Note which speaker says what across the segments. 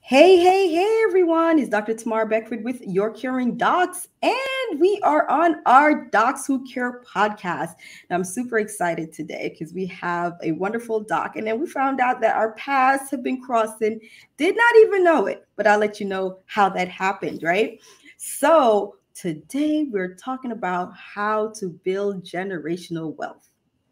Speaker 1: Hey, everyone. It's Dr. Tamar Beckford with Your Curing Docs, and we are on our Docs Who Cure podcast. And I'm super excited today because we have a wonderful doc, and then we found out that our paths have been crossing, did not even know it, but I'll let you know how that happened, right? So, today we're talking about how to build generational wealth.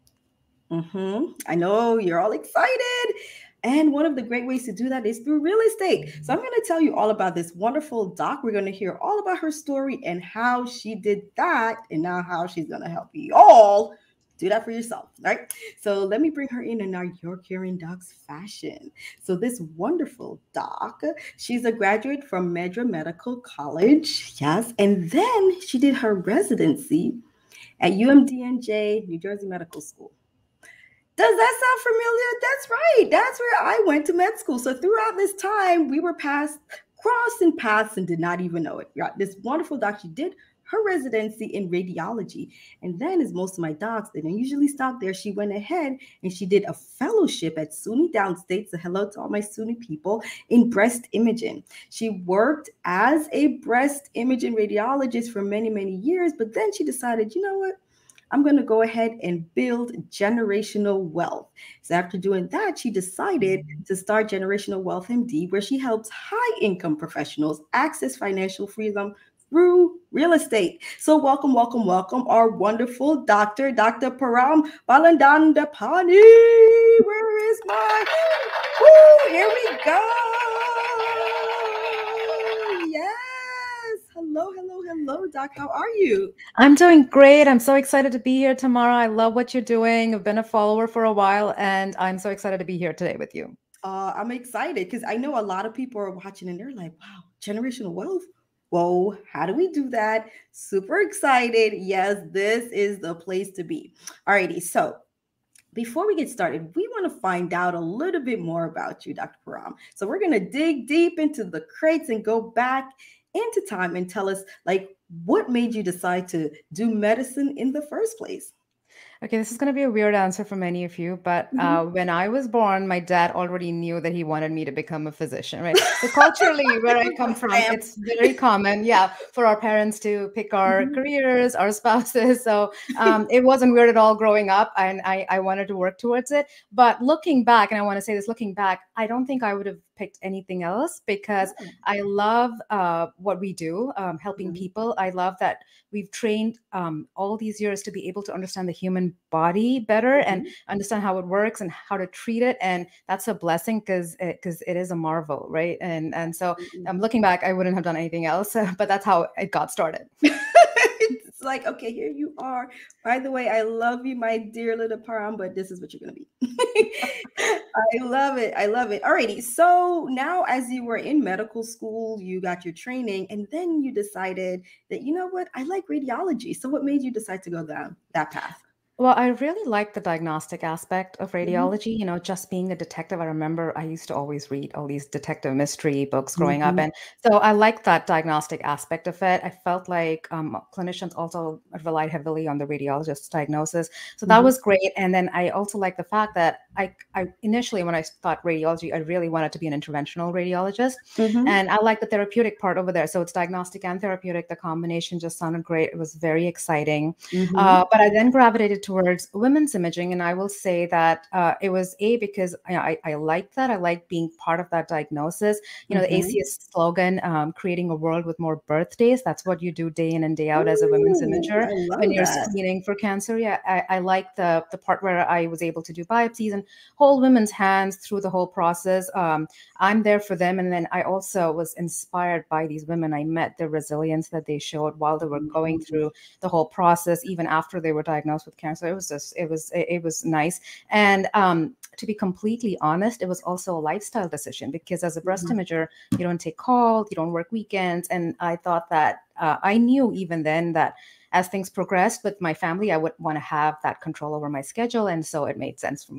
Speaker 1: I know you're all excited. And one of the great ways to do that is through real estate. So I'm going to tell you all about this wonderful doc. We're going to hear all about her story and how she did that, and now how she's going to help you all do that for yourself, right? So let me bring her in our Your Curing Docs fashion. So this wonderful doc, she's a graduate from Medra Medical College, yes, and then she did her residency at UMDNJ, New Jersey Medical School. Does that sound familiar? That's right. That's where I went to med school. So throughout this time, we were crossing paths and did not even know it. Yeah, this wonderful doc, she did her residency in radiology. And then, as most of my docs, they don't usually stop there. She went ahead and she did a fellowship at SUNY Downstate. So hello to all my SUNY people in breast imaging. She worked as a breast imaging radiologist for many, many years, but then she decided, you know what? I'm going to go ahead and build generational wealth. So after doing that, she decided to start Generational Wealth MD, where she helps high income professionals access financial freedom through real estate. So welcome, our wonderful Dr. Param Balandandapani. Where is my? Woo, here we go. Yes. Hello, Doc. How are you?
Speaker 2: I'm doing great. I'm so excited to be here tomorrow. I love what you're doing. I've been a follower for a while, and I'm so excited to be here today with you.
Speaker 1: I'm excited because I know a lot of people are watching and they're like, wow, generational wealth. Whoa, how do we do that? Super excited. Yes, this is the place to be. Alrighty, so before we get started, we want to find out a little bit more about you, Dr. Param. So we're going to dig deep into the crates and go back into time and tell us, like, what made you decide to do medicine in the first place?
Speaker 2: Okay, this is going to be a weird answer for many of you, but
Speaker 1: Mhm.
Speaker 2: when I was born, my dad already knew that he wanted me to become a physician, right? So culturally, where I come from,
Speaker 1: Stamp.
Speaker 2: it's very common, yeah, for our parents to pick our
Speaker 1: Mhm.
Speaker 2: careers, our spouses. So it wasn't weird at all growing up, and I wanted to work towards it. But looking back, and I want to say this, looking back, I don't think I would have picked anything else because
Speaker 1: Oh.
Speaker 2: I love what we do, helping
Speaker 1: Mhm.
Speaker 2: people. I love that we've trained all these years to be able to understand the human body better and
Speaker 1: Mhm.
Speaker 2: understand how it works and how to treat it, and that's a blessing because it is a marvel, right? And so
Speaker 1: Mhm.
Speaker 2: looking back, I wouldn't have done anything else, but that's how it got started.
Speaker 1: It's like, okay, here you are. By the way, I love you, my dear little Param, but this is what you're going to be. I love it. I love it. Alrighty. So now, as you were in medical school, you got your training, and then you decided that, you know what, I like radiology. So, what made you decide to go down that path?
Speaker 2: Well, I really like the diagnostic aspect of
Speaker 1: Mhm.
Speaker 2: radiology. Just being a detective, I remember I used to always read all these detective mystery books growing up.
Speaker 1: Mhm.
Speaker 2: And so I like that diagnostic aspect of it. I felt like clinicians also relied heavily on the radiologist's diagnosis. So that
Speaker 1: Mhm.
Speaker 2: was great. And then I also like the fact that I initially, when I thought radiology, I really wanted to be an interventional radiologist.
Speaker 1: Mhm.
Speaker 2: And I like the therapeutic part over there. So it's diagnostic and therapeutic. The combination just sounded great. It was very exciting.
Speaker 1: Mhm.
Speaker 2: But I then gravitated towards women's imaging, and I will say that it was because I like that. I like being part of that diagnosis. The
Speaker 1: Mhm.
Speaker 2: ACS slogan, creating a world with more birthdays. That's what you do day in and day out as a women's
Speaker 1: Ooh,
Speaker 2: imager
Speaker 1: I
Speaker 2: when
Speaker 1: love
Speaker 2: you're
Speaker 1: that.
Speaker 2: screening for cancer. Yeah, I like the part where I was able to do biopsies and hold women's hands through the whole process. I'm there for them, and then I also was inspired by these women I met, the resilience that they showed while they were going
Speaker 1: Mhm.
Speaker 2: through the whole process, even after they were diagnosed with cancer. It was nice. And to be completely honest, it was also a lifestyle decision because as a breast
Speaker 1: Mhm.
Speaker 2: imager, you don't take calls, you don't work weekends. And I thought that I knew even then that as things progressed with my family, I would want to have that control over my schedule. And so it made sense for me.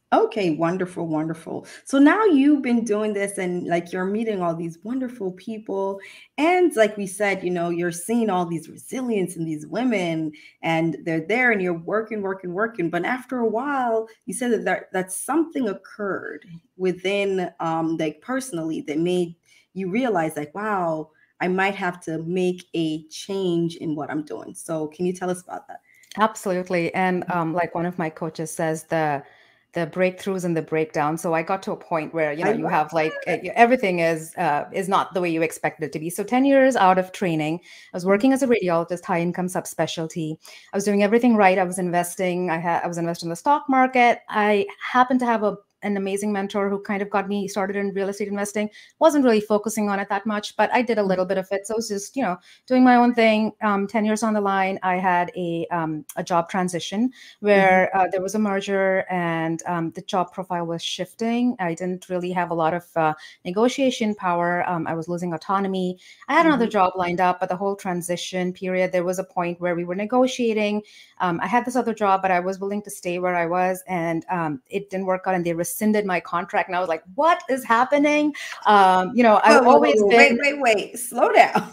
Speaker 1: Okay, wonderful, wonderful. So now you've been doing this and like you're meeting all these wonderful people. And like we said, you're seeing all these resilience in these women and they're there and you're working, working, working. But after a while, you said that something occurred within like personally that made you realize like, wow, I might have to make a change in what I'm doing. So can you tell us about that?
Speaker 2: Absolutely. And like one of my coaches says, the breakthroughs and the breakdown. So I got to a point where,
Speaker 1: I
Speaker 2: you have like everything is not the way you expected it to be. So 10 years out of training, I was working as a radiologist, high income subspecialty. I was doing everything right. I was investing. I was investing in the stock market. I happened to have an amazing mentor who kind of got me started in real estate investing. Wasn't really focusing on it that much, but I did a little bit of it. So it was just, doing my own thing. 10 years on the line, I had a job transition where there was a merger and the job profile was shifting. I didn't really have a lot of negotiation power. I was losing autonomy. I had another job lined up, but the whole transition period, there was a point where we were negotiating. I had this other job, but I was willing to stay where I was, and it didn't work out, and they rescinded my contract. And I was like, "What is happening?" I've always been.
Speaker 1: Wait. Slow down.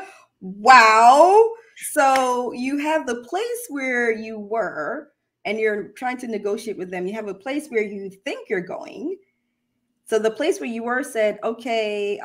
Speaker 1: Wow. So you have the place where you were and you're trying to negotiate with them. You have a place where you think you're going. So the place where you were said, okay,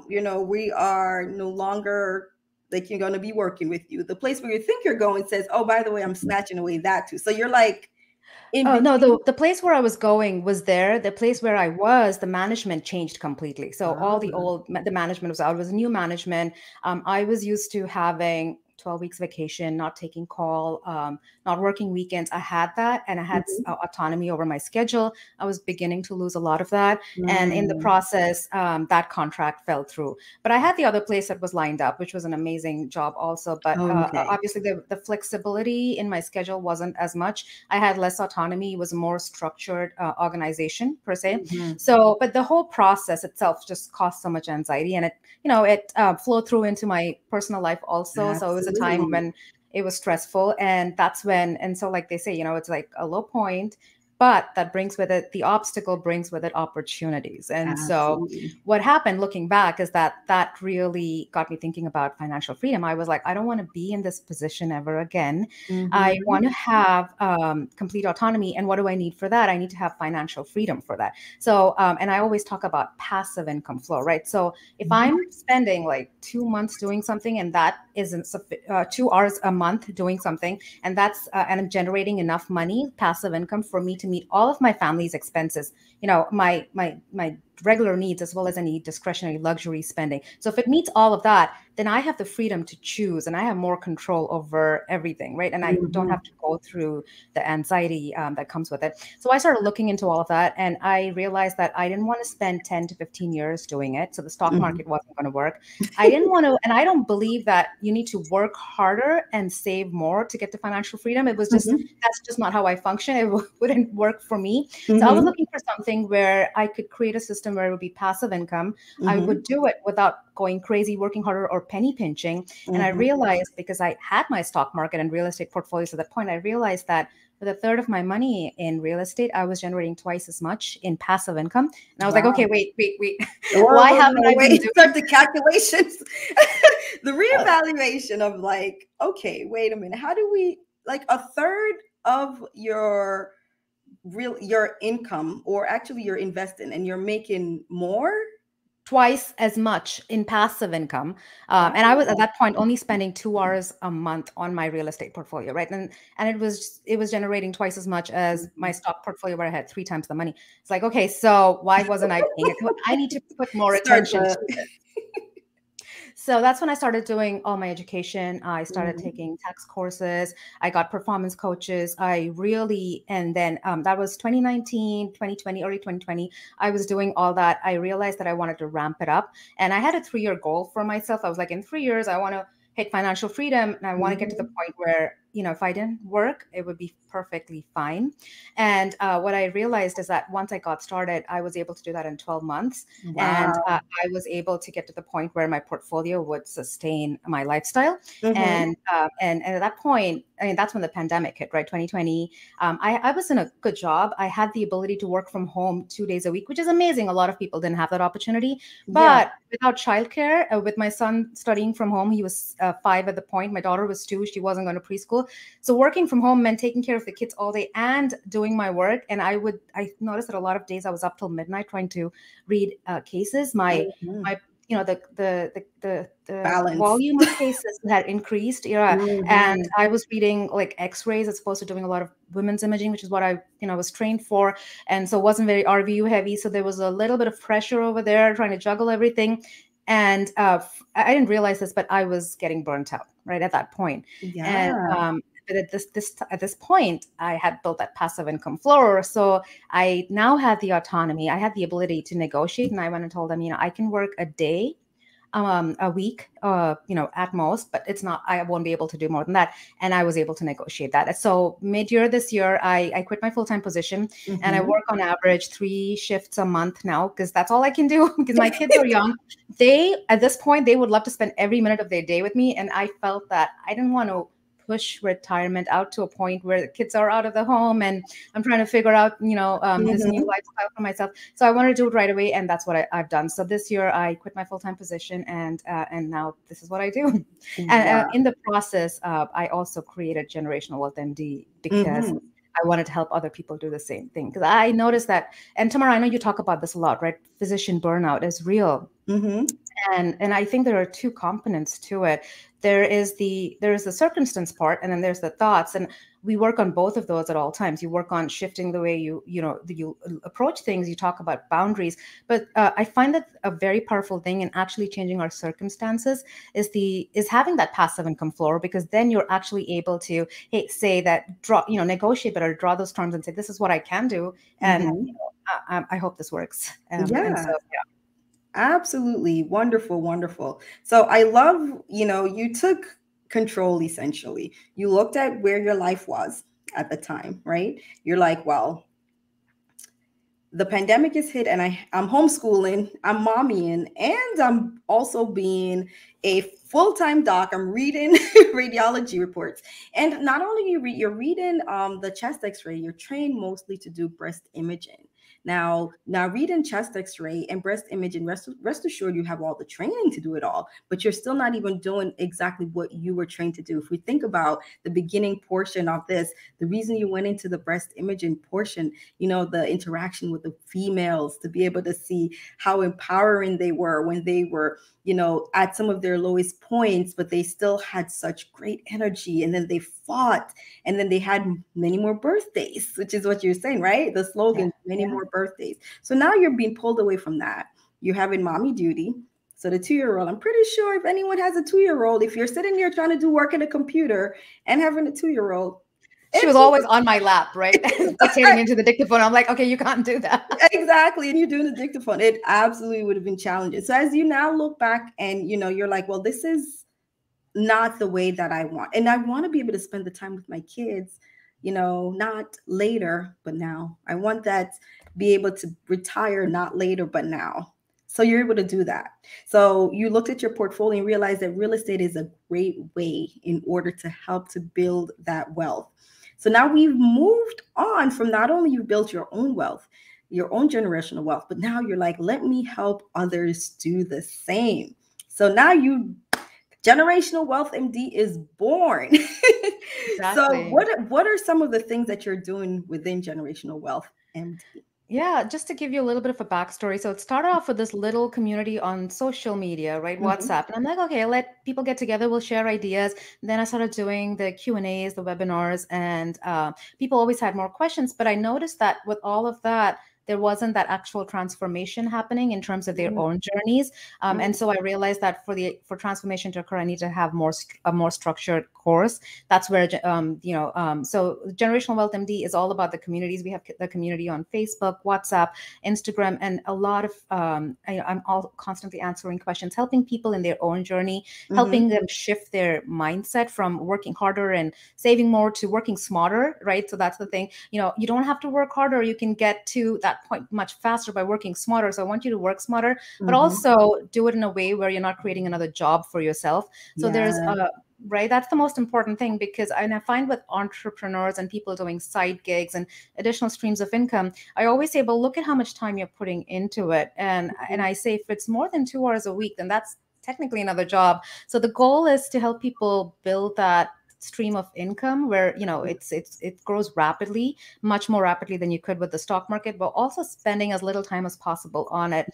Speaker 1: we are no longer like you're going to be working with you. The place where you think you're going says, oh, by the way, I'm snatching away that too. So you're like in
Speaker 2: Oh no,
Speaker 1: between.
Speaker 2: the place where I was going was there. The place where I was, the management changed completely. So all the management was out. It was new management. I was used to having 12 weeks vacation, not taking call, not working weekends. I had that, and I had autonomy over my schedule. I was beginning to lose a lot of that, and in the process, that contract fell through. But I had the other place that was lined up, which was an amazing job also. But obviously, the flexibility in my schedule wasn't as much. I had less autonomy. It was a more structured organization per se. So, but the whole process itself just caused so much anxiety, and it flowed through into my personal life also. So it was a time when it was stressful, and that's when, and so like they say, it's like a low point, but that brings with it, the obstacle brings with it opportunities. And so what happened looking back is that really got me thinking about financial freedom. I was like, I don't want to be in this position ever again. I want to have complete autonomy. And what do I need for that? I need to have financial freedom for that. So, and I always talk about passive income flow, right? So if I'm spending like 2 months doing something, and that isn't 2 hours a month doing something, and and I'm generating enough money, passive income, for me to meet all of my family's expenses, my regular needs, as well as any discretionary luxury spending. So if it meets all of that, then I have the freedom to choose, and I have more control over everything, right? And I don't have to go through the anxiety that comes with it. So I started looking into all of that, and I realized that I didn't want to spend 10 to 15 years doing it. So the stock market wasn't going to work. I didn't want to, and I don't believe that you need to work harder and save more to get to financial freedom. It was just, that's just not how I function. It wouldn't work for me. So I was looking for something where I could create a system where it would be passive income. I would do it without going crazy, working harder, or penny pinching. And I realized, because I had my stock market and real estate portfolios at that point, I realized that with a third of my money in real estate, I was generating twice as much in passive income. And I was like, okay, wait. Why haven't I been doing
Speaker 1: start the calculations? The reevaluation of like, okay, wait a minute. How do we, like, a third of your income, or actually you're investing and you're making more?
Speaker 2: Twice as much in passive income. And I was at that point only spending 2 hours a month on my real estate portfolio, right? And it was generating twice as much as my stock portfolio, where I had 3 times the money. It's like, okay, so why wasn't I paying it? I need to put more attention to it. So that's when I started doing all my education. I started taking tax courses. I got performance coaches. And then that was 2019, 2020, early 2020. I was doing all that. I realized that I wanted to ramp it up. And I had a 3-year goal for myself. I was like, in 3 years, I want to hit financial freedom. And I want to get to the point where if I didn't work, it would be perfectly fine. And what I realized is that once I got started, I was able to do that in 12 months. And
Speaker 1: Wow.
Speaker 2: I was able to get to the point where my portfolio would sustain my lifestyle.
Speaker 1: Mm-hmm.
Speaker 2: And at that point, I mean, that's when the pandemic hit, right? 2020. I was in a good job. I had the ability to work from home 2 days a week, which is amazing. A lot of people didn't have that opportunity.
Speaker 1: Yeah.
Speaker 2: But without childcare, with my son studying from home, he was 5 at the point. My daughter was 2. She wasn't going to preschool. So working from home meant taking care of the kids all day and doing my work. And I noticed that a lot of days I was up till midnight trying to read cases.
Speaker 1: Mhm.
Speaker 2: My the
Speaker 1: Balance.
Speaker 2: volume of cases had increased. Yeah. And
Speaker 1: Mhm.
Speaker 2: I was reading like x-rays as opposed to doing a lot of women's imaging, which is what I was trained for. And so it wasn't very RVU heavy. So there was a little bit of pressure over there trying to juggle everything. And I didn't realize this, but I was getting burnt out right at that point. And
Speaker 1: Yeah.
Speaker 2: but at this point, I had built that passive income floor. So I now had the autonomy. I had the ability to negotiate, and I went and told them, I can work a day, a week, at most, but it's not. I won't be able to do more than that. And I was able to negotiate that. So mid-year this year, I quit my full-time position, and I
Speaker 1: Mhm.
Speaker 2: work on average 3 shifts a month now because that's all I can do. Because my kids are young. They at this point they would love to spend every minute of their day with me, and I felt that I didn't want to push retirement out to a point where the kids are out of the home and I'm trying to figure out, this new
Speaker 1: Mhm.
Speaker 2: lifestyle for myself. So I wanted to do it right away, and that's what I've done. So this year I quit my full time position, and now this is what I do. And
Speaker 1: Wow.
Speaker 2: in the process, I also created Generational Wealth MD because
Speaker 1: Mhm.
Speaker 2: I wanted to help other people do the same thing. Because I noticed that, and Tamara, I know you talk about this a lot, right? Physician burnout is real.
Speaker 1: Mhm.
Speaker 2: And I think there are two components to it. There is the circumstance part, and then there's the thoughts, and we work on both of those at all times. You work on shifting the way you approach things. You talk about boundaries, but I find that a very powerful thing in actually changing our circumstances is having that passive income floor, because then you're actually able to say that, negotiate better, draw those terms, and say this is what I can do, and
Speaker 1: Mhm.
Speaker 2: I hope this works. And so
Speaker 1: Yeah. Absolutely. Wonderful, wonderful. So I love, you took control essentially. You looked at where your life was at the time, right? You're like, well, the pandemic is hit and I'm homeschooling, I'm mommying, and I'm also being a full-time doc. I'm reading radiology reports. And not only you're reading the chest x-ray, you're trained mostly to do breast imaging. Now reading chest x-ray and breast imaging, rest assured you have all the training to do it all, but you're still not even doing exactly what you were trained to do. If we think about the beginning portion of this, the reason you went into the breast imaging portion, the interaction with the females, to be able to see how empowering they were when they were, at some of their lowest points, but they still had such great energy. And then they fought, and then they had many more birthdays, which is what you're saying, right? The
Speaker 2: yeah,
Speaker 1: slogan, many
Speaker 2: yeah.
Speaker 1: more birthdays. So now you're being pulled away from that. You're having mommy duty. So the 2-year-old, I'm pretty sure if anyone has a 2-year-old, if you're sitting there trying to do work at a computer and having a 2-year-old,
Speaker 2: She was
Speaker 1: it's
Speaker 2: always on my lap, right? Dictating into the dictaphone. I'm like, okay, you can't do that.
Speaker 1: exactly. And you're doing the dictaphone. It absolutely would have been challenging. So as you now look back and you're like, well, this is not the way that I want. And I want to be able to spend the time with my kids, not later, but now. I want that be able to retire not later, but now. So you're able to do that. So you looked at your portfolio and realized that real estate is a great way in order to help to build that wealth. So now we've moved on from, not only you've built your own wealth, your own generational wealth, but now you're like, let me help others do the same. So now Generational Wealth MD is born. So
Speaker 2: Exactly.
Speaker 1: what are some of the things that you're doing within Generational Wealth MD?
Speaker 2: Yeah, just to give you a little bit of a backstory. So it started off with this little community on social media, right?
Speaker 1: Mhm.
Speaker 2: WhatsApp. And I'm like, okay, let people get together. We'll share ideas. And then I started doing the Q&As, the webinars, and people always had more questions. But I noticed that with all of that, there wasn't that actual transformation happening in terms of their
Speaker 1: Mm,
Speaker 2: own journeys.
Speaker 1: mm,
Speaker 2: And so I realized that for transformation to occur, I need to have a more structured course. That's where so Generational Wealth MD is all about the communities. We have the community on Facebook, WhatsApp, Instagram, and a lot of I'm all constantly answering questions, helping people in their own journey,
Speaker 1: mhm,
Speaker 2: helping them shift their mindset from working harder and saving more to working smarter, right? So that's the thing. You don't have to work harder. You can get to that point much faster by working smarter. So I want you to work smarter, but
Speaker 1: mhm.
Speaker 2: also do it in a way where you're not creating another job for yourself. So there's
Speaker 1: Yeah.
Speaker 2: right, that's the most important thing, because and I find with entrepreneurs and people doing side gigs and additional streams of income, I always say, well, look at how much time you're putting into it. And
Speaker 1: Mhm,
Speaker 2: I say, if it's more than 2 hours a week, then that's technically another job. So the goal is to help people build that stream of income where it grows rapidly, much more rapidly than you could with the stock market, but also spending as little time as possible on it.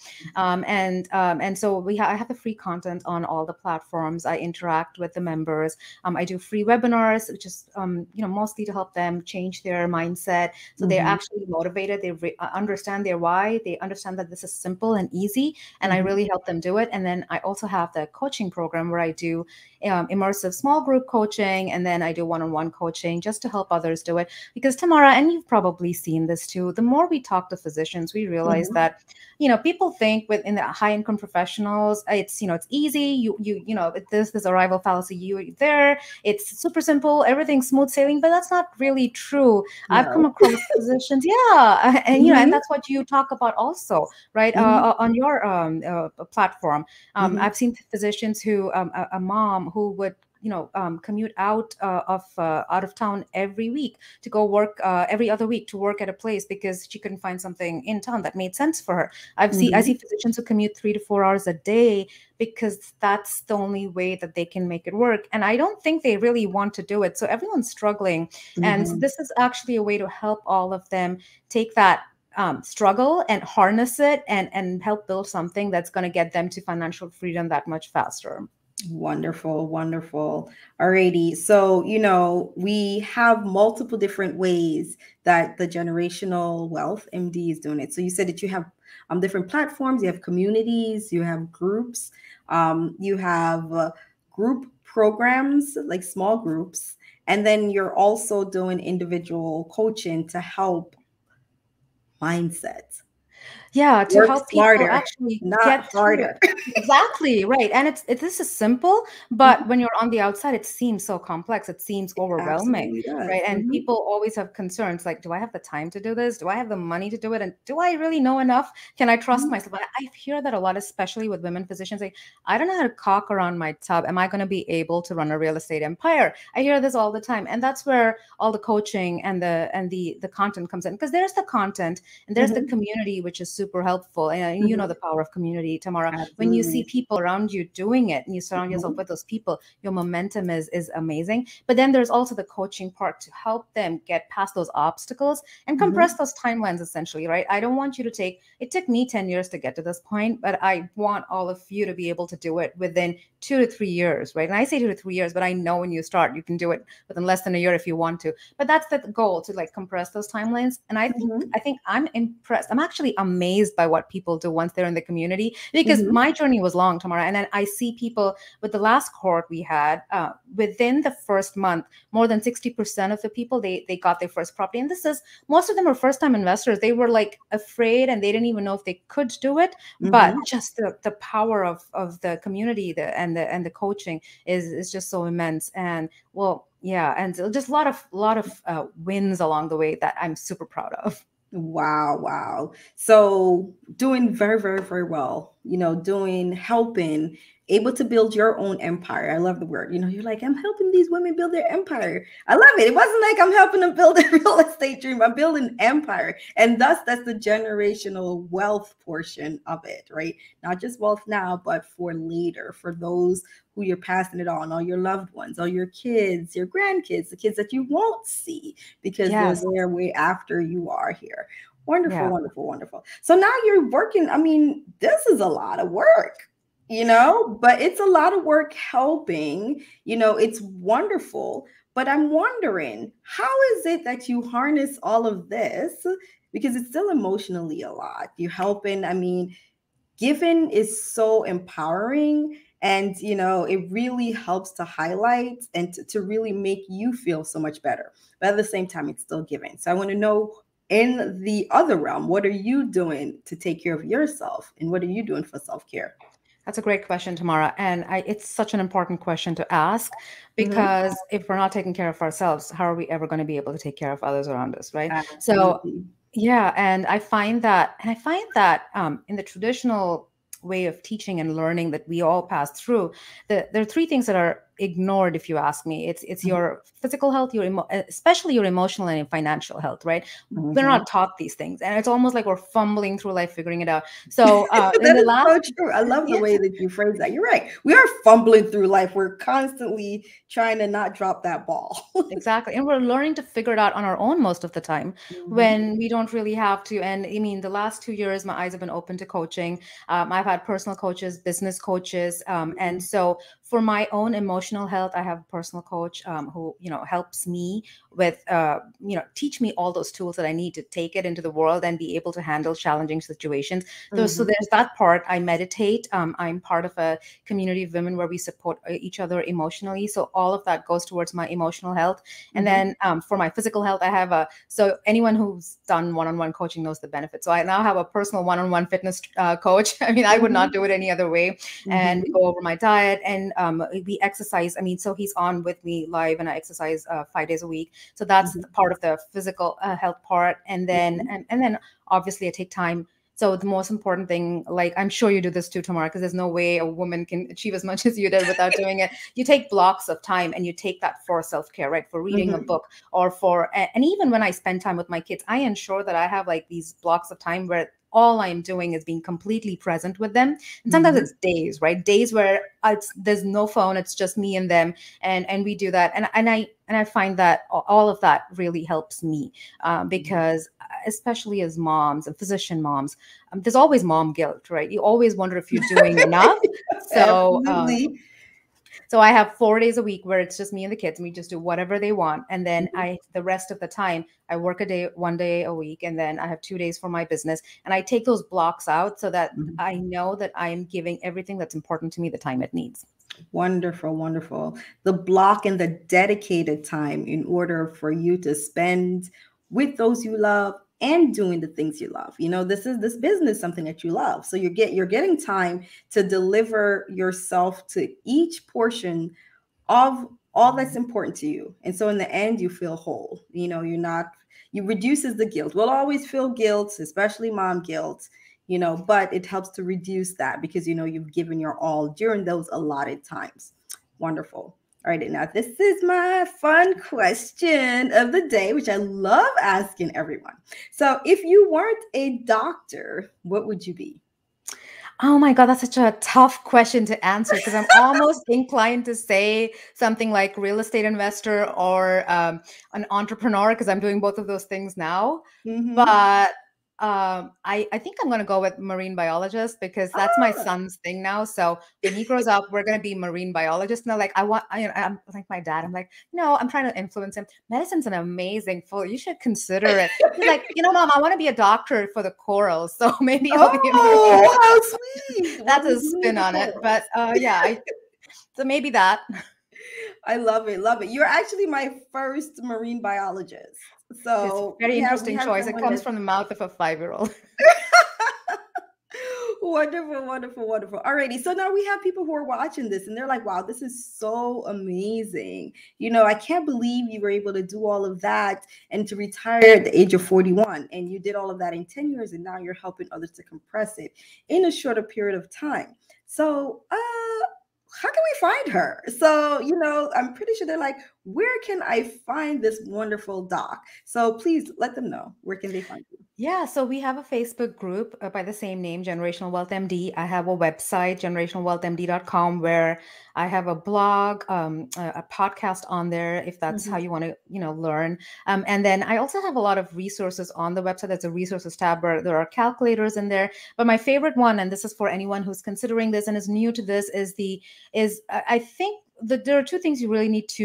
Speaker 2: And so I have the free content on all the platforms. I interact with the members. I do free webinars, which is mostly to help them change their mindset, so they're
Speaker 1: mhm,
Speaker 2: actually motivated. They understand their why. They understand that this is simple and easy, and I
Speaker 1: mhm,
Speaker 2: really help them do it. And then I also have the coaching program where I do immersive small group coaching, and then I do one-on-one coaching just to help others do it. Because Tamara, and you've probably seen this too, the more we talk to physicians, we realize
Speaker 1: mhm.
Speaker 2: that people think within the high income professionals, it's easy. This arrival fallacy. You there, it's super simple, everything's smooth sailing, but that's not really true. I've come
Speaker 1: No.
Speaker 2: across physicians, yeah, and
Speaker 1: Mhm,
Speaker 2: that's what you talk about also, right?
Speaker 1: mhm,
Speaker 2: On your platform.
Speaker 1: mhm,
Speaker 2: I've seen physicians who, a mom who would commute out of town every week to go work, every other week to work at a place because she couldn't find something in town that made sense for her. I
Speaker 1: mhm,
Speaker 2: see physicians who commute 3 to 4 hours a day because that's the only way that they can make it work. And I don't think they really want to do it. So everyone's struggling. And so
Speaker 1: mhm.
Speaker 2: this is actually a way to help all of them take that struggle and harness it and help build something that's going to get them to financial freedom that much faster.
Speaker 1: Wonderful, wonderful. Alrighty. So, we have multiple different ways that the Generational Wealth MD is doing it. So you said that you have different platforms, you have communities, you have groups, you have group programs, like small groups, and then you're also doing individual coaching to help mindset.
Speaker 2: Yeah, to
Speaker 1: Work
Speaker 2: help people
Speaker 1: smarter,
Speaker 2: actually
Speaker 1: not
Speaker 2: get through
Speaker 1: harder.
Speaker 2: it. Exactly, right. And this is simple, but when you're on the outside, it seems so complex. It seems
Speaker 1: It
Speaker 2: overwhelming,
Speaker 1: absolutely does.
Speaker 2: right? And
Speaker 1: Mhm,
Speaker 2: people always have concerns like, do I have the time to do this? Do I have the money to do it? And do I really know enough? Can I trust
Speaker 1: mhm,
Speaker 2: myself? I hear that a lot, especially with women physicians. Like, I don't know how to caulk around my tub. Am I going to be able to run a real estate empire? I hear this all the time. And that's where all the coaching and the content comes in, because there's the content and there's the
Speaker 1: mhm,
Speaker 2: community, which is super helpful. And you know
Speaker 1: mhm.
Speaker 2: the power of community, Tamara. When you see
Speaker 1: Absolutely.
Speaker 2: people around you doing it and you surround yourself
Speaker 1: Mhm,
Speaker 2: with those people, your momentum is amazing. But then there's also the coaching part to help them get past those obstacles and compress
Speaker 1: mhm,
Speaker 2: those timelines, essentially, right? I don't want you to it took me 10 years to get to this point, but I want all of you to be able to do it within 2 to 3 years, right? And I say 2 to 3 years, but I know when you start, you can do it within less than a year if you want to. But that's the goal, to like compress those timelines. And
Speaker 1: mhm,
Speaker 2: I think I'm impressed. I'm actually amazed by what people do once they're in the community, because
Speaker 1: mhm,
Speaker 2: my journey was long, Tamara. And then I see people with the last cohort we had, within the first month, more than 60% of the people, they got their first property. And this is, most of them were first time investors. They were like afraid and they didn't even know if they could do it. But
Speaker 1: mhm.
Speaker 2: just the power of the community, and the coaching is just so immense. And well, yeah, and so just a lot of wins along the way that I'm super proud of.
Speaker 1: Wow, wow. So doing very, very, very well, helping, able to build your own empire. I love the word. You're like, I'm helping these women build their empire. I love it. It wasn't like I'm helping them build a real estate dream. I'm building empire. And thus, that's the generational wealth portion of it, right? Not just wealth now, but for later, for those who you're passing it on, all your loved ones, all your kids, your grandkids, the kids that you won't see because they're
Speaker 2: Yes.
Speaker 1: there way after you are here. Wonderful,
Speaker 2: Yeah.
Speaker 1: wonderful, wonderful. So now you're working. I mean, this is a lot of work, but it's a lot of work helping. It's wonderful. But I'm wondering, how is it that you harness all of this because it's still emotionally a lot. You're helping. I mean, giving is so empowering, and it really helps to highlight and to really make you feel so much better, but at the same time it's still giving. So I want to know, in the other realm, what are you doing to take care of yourself, and what are you doing for self-care?
Speaker 2: That's a great question, Tamara. And it's such an important question to ask,
Speaker 1: Mm-hmm.
Speaker 2: because if we're not taking care of ourselves, how are we ever going to be able to take care of others around us, right? So,
Speaker 1: Absolutely.
Speaker 2: yeah, and I find that in the traditional way of teaching and learning that we all pass through, there are three things that are ignored, if you ask me. It's your physical health, especially your emotional and financial health, right? We're
Speaker 1: Mm-hmm.
Speaker 2: not taught these things, and it's almost like we're fumbling through life figuring it out. So in
Speaker 1: That
Speaker 2: the
Speaker 1: is
Speaker 2: last
Speaker 1: so true. I love the
Speaker 2: yeah,
Speaker 1: way that you phrase that. You're right. We are fumbling through life. We're constantly trying to not drop that ball.
Speaker 2: exactly. And we're learning to figure it out on our own most of the time,
Speaker 1: Mhm,
Speaker 2: when we don't really have to. And I mean, the last 2 years, my eyes have been open to coaching. I've had personal coaches, business coaches. And
Speaker 1: mhm,
Speaker 2: so for my own emotional health, I have a personal coach who, helps me with, teach me all those tools that I need to take it into the world and be able to handle challenging situations. So
Speaker 1: mhm,
Speaker 2: there's that part. I meditate. I'm part of a community of women where we support each other emotionally. So all of that goes towards my emotional health. And
Speaker 1: mhm,
Speaker 2: then for my physical health, I have so anyone who's done one-on-one coaching knows the benefits. So I now have a personal one-on-one fitness coach. I mean, I would not
Speaker 1: mhm,
Speaker 2: do it any other way. And we
Speaker 1: mhm,
Speaker 2: go over my diet, and we exercise. I mean, so he's on with me live, and I exercise 5 days a week. So that's
Speaker 1: mhm,
Speaker 2: the part of the physical health part. And then,
Speaker 1: mhm.
Speaker 2: and then obviously I take time. So the most important thing, like I'm sure you do this too, Tamara, because there's no way a woman can achieve as much as you did without doing it. You take blocks of time and you take that for self-care, right? For reading a
Speaker 1: Mhm.
Speaker 2: book, or and even when I spend time with my kids, I ensure that I have like these blocks of time where all I'm doing is being completely present with them. And sometimes
Speaker 1: Mhm.
Speaker 2: it's days, right? Days where there's no phone, it's just me and them, and we do that. And I find that all of that really helps me, because especially as moms and physician moms, there's always mom guilt, right? You always wonder if you're doing enough. So,
Speaker 1: Absolutely.
Speaker 2: so I have 4 days a week where it's just me and the kids, and we just do whatever they want. And then
Speaker 1: Mhm,
Speaker 2: the rest of the time, I work one day a week, and then I have 2 days for my business. And I take those blocks out so that
Speaker 1: mhm.
Speaker 2: I know that I'm giving everything that's important to me the time it needs.
Speaker 1: Wonderful, wonderful. The block and the dedicated time in order for you to spend with those you love and doing the things you love. This is this business something that you love. So you're getting time to deliver yourself to each portion of all that's important to you. And so in the end, you feel whole. You're not, you reduces the guilt. We'll always feel guilt, especially mom guilt, but it helps to reduce that because you've given your all during those allotted times. Wonderful. All right, now this is my fun question of the day, which I love asking everyone. So, if you weren't a doctor, what would you be?
Speaker 2: Oh my God, that's such a tough question to answer, because I'm almost inclined to say something like real estate investor, or an entrepreneur, because I'm doing both of those things now.
Speaker 1: Mm-hmm.
Speaker 2: But I think I'm going to go with marine biologist, because that's my
Speaker 1: Ah,
Speaker 2: son's thing now. So when he grows up, we're going to be marine biologists. Now, like I'm like my dad. I'm like, no, I'm trying to influence him. Medicine's an amazing field. You should consider it. He's like, Mom, I want to be a doctor for the corals. So maybe I'll be a marine.
Speaker 1: oh, how sweet.
Speaker 2: That's
Speaker 1: What
Speaker 2: a
Speaker 1: is doing with
Speaker 2: spin
Speaker 1: the
Speaker 2: on it.
Speaker 1: corals?
Speaker 2: But yeah, so maybe that.
Speaker 1: I love it. Love it. You're actually my first marine biologist.
Speaker 2: It's a
Speaker 1: So
Speaker 2: very
Speaker 1: we
Speaker 2: interesting
Speaker 1: have
Speaker 2: choice. It
Speaker 1: someone
Speaker 2: comes
Speaker 1: that's
Speaker 2: from the mouth of a 5-year-old.
Speaker 1: wonderful, wonderful, wonderful. Alrighty. So now we have people who are watching this and they're like, wow, this is so amazing. I can't believe you were able to do all of that and to retire at the age of 41. And you did all of that in 10 years, and now you're helping others to compress it in a shorter period of time. So how can we find her? So, I'm pretty sure they're like, where can I find this wonderful doc? So please let them know, where can they find you?
Speaker 2: Yeah, so we have a Facebook group by the same name, Generational Wealth MD. I have a website, generationalwealthmd.com, where I have a blog, a podcast on there, if that's how
Speaker 1: Mhm.
Speaker 2: you want to, learn. And then I also have a lot of resources on the website. There's a resources tab where there are calculators in there. But my favorite one, and this is for anyone who's considering this and is new to this, I think that there are two things you really need to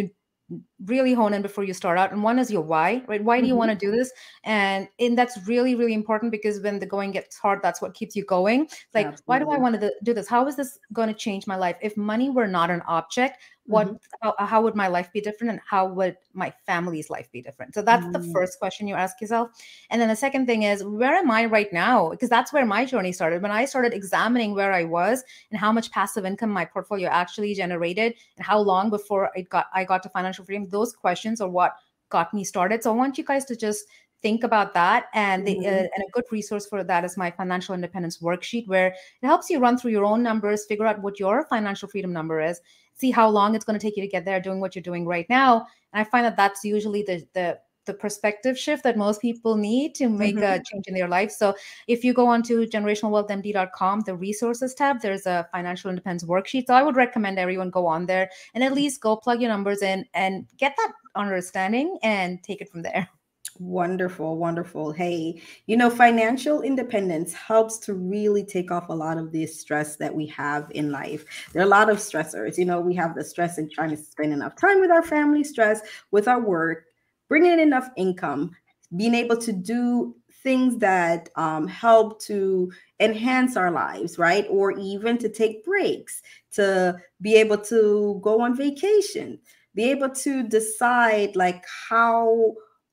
Speaker 2: really hone in before you start out. And one is your why, right? Why do you want to do this? And that's really, really important, because when the going gets hard, that's what keeps you going. It's like, why do I
Speaker 1: Absolutely.
Speaker 2: want to do this? How is this going to change my life? If money were not an object,
Speaker 1: Mhm.
Speaker 2: how would my life be different, and how would my family's life be different? So that's the
Speaker 1: Mm.
Speaker 2: first question you ask yourself. And then the second thing is, where am I right now? Because that's where my journey started. When I started examining where I was and how much passive income my portfolio actually generated, and how long before I got to financial freedom, those questions are what got me started. So I want you guys to just think about that. And
Speaker 1: Mhm.
Speaker 2: and a good resource for that is my financial independence worksheet, where it helps you run through your own numbers, figure out what your financial freedom number is, see how long it's going to take you to get there doing what you're doing right now. And I find that that's usually the perspective shift that most people need to make
Speaker 1: Mhm.
Speaker 2: a change in their life. So if you go onto generationalwealthmd.com, the resources tab, there's a financial independence worksheet. So I would recommend everyone go on there and at least go plug your numbers in and get that understanding and take it from there.
Speaker 1: Wonderful, wonderful. Hey, financial independence helps to really take off a lot of the stress that we have in life. There are a lot of stressors. We have the stress in trying to spend enough time with our family, stress with our work, bringing in enough income, being able to do things that help to enhance our lives, right? Or even to take breaks, to be able to go on vacation, be able to decide like how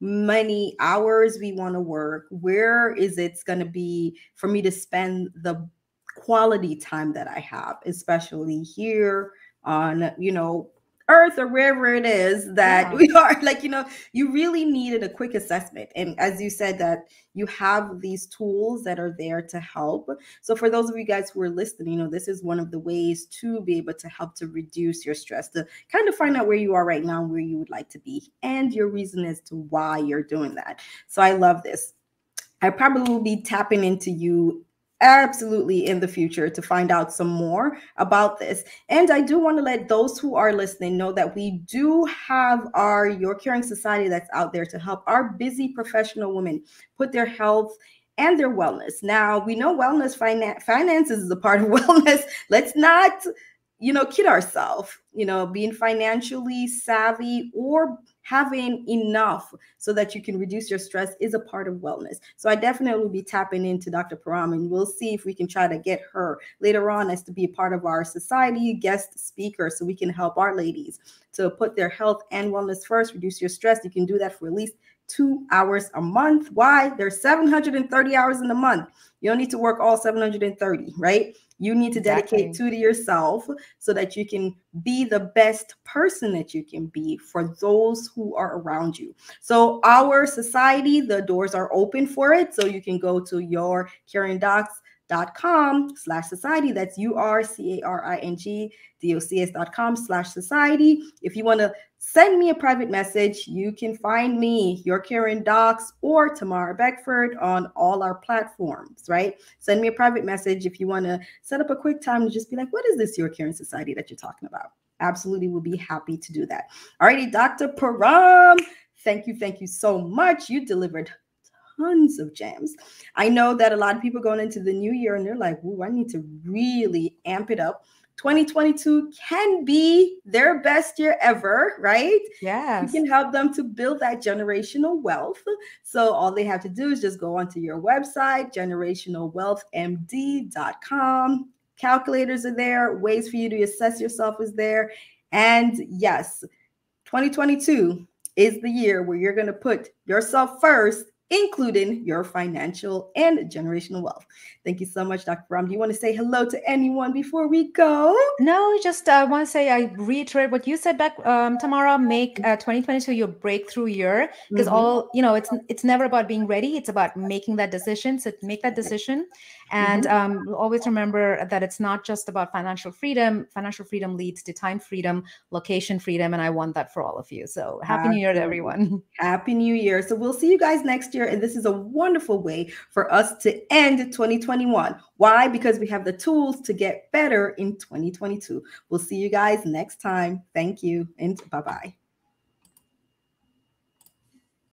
Speaker 1: many hours we want to work, where is it's going to be for me to spend the quality time that I have, especially here on earth or wherever it is that
Speaker 2: Yeah.
Speaker 1: we are. Like, you really needed a quick assessment, and as you said, that you have these tools that are there to help. So for those of you guys who are listening, this is one of the ways to be able to help to reduce your stress, to kind of find out where you are right now, where you would like to be, and your reason as to why you're doing that. So I love this. I probably will be tapping into you absolutely in the future to find out some more about this. And I do want to let those who are listening know that we do have our Your Caring Society that's out there to help our busy professional women put their health and their wellness. Now, we know wellness, finances is a part of wellness. Let's not kid ourselves. Being financially savvy or having enough so that you can reduce your stress is a part of wellness. So I definitely will be tapping into Dr. Param, and we'll see if we can try to get her later on as to be a part of our society guest speaker, so we can help our ladies to put their health and wellness first, reduce your stress. You can do that for at least 2 hours a month. Why? There's 730 hours in the month. You don't need to work all 730, right? You need to dedicate
Speaker 2: Exactly.
Speaker 1: 2 to yourself so that you can be the best person that you can be for those who are around you. So our society, the doors are open for it. So you can go to yourcaringdocs.com/society. That's URCARINGDOCS.com/society. If you want to send me a private message, you can find me, Your Caring Docs, or Tamara Beckford on all our platforms, right? Send me a private message if you want to set up a quick time to just be like, what is this Your Caring Society that you're talking about? Absolutely, will be happy to do that. Alrighty, Dr. Param, thank you so much. You delivered tons of gems. I know that a lot of people going into the new year and they're like, ooh, I need to really amp it up. 2022 can be their best year ever, right? You
Speaker 2: Yes.
Speaker 1: can help them to build that generational wealth. So all they have to do is just go onto your website, generationalwealthmd.com. Calculators are there, ways for you to assess yourself is there. And yes, 2022 is the year where you're going to put yourself first, including your financial and generational wealth. Thank you so much, Dr. Ram. Do you want to say hello to anyone before we go?
Speaker 2: No, just want to say, I reiterate what you said back, Tamara. Make 2022 your breakthrough year, because
Speaker 1: Mm-hmm.
Speaker 2: it's never about being ready. It's about making that decision. So make that decision, and
Speaker 1: Mm-hmm.
Speaker 2: always remember that it's not just about financial freedom. Financial freedom leads to time freedom, location freedom, and I want that for all of you. So happy New Year to
Speaker 1: Absolutely.
Speaker 2: everyone.
Speaker 1: Happy New Year. So we'll see you guys next year. And this is a wonderful way for us to end 2021. Why? Because we have the tools to get better in 2022. We'll see you guys next time. Thank you and bye-bye.